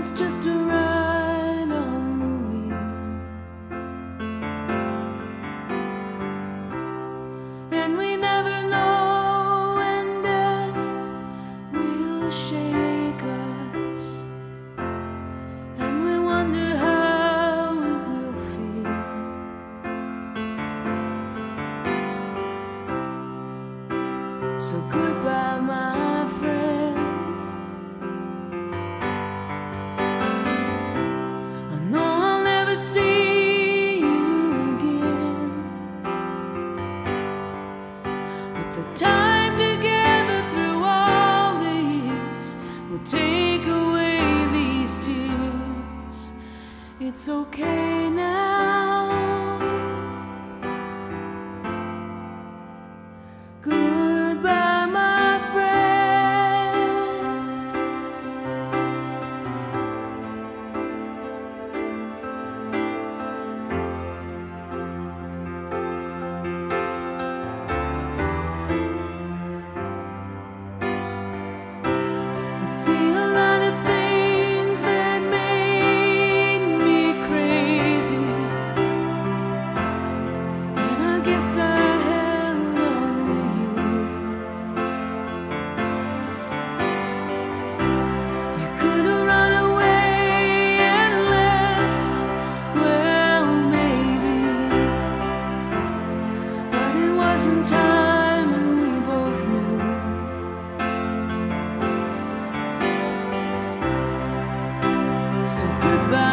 it's just a ride on the wheel, and we never know when death will shake us, and we wonder how it will feel. So goodbye, my friend. I know I'll never see you again, but the time together through all the years will take away these tears. It's okay now. Goodbye, my friend. I'd see a lot of things that made me crazy, and I guess I held on to you. You could have run away and left, well, maybe, but it wasn't time, and we both knew. So goodbye.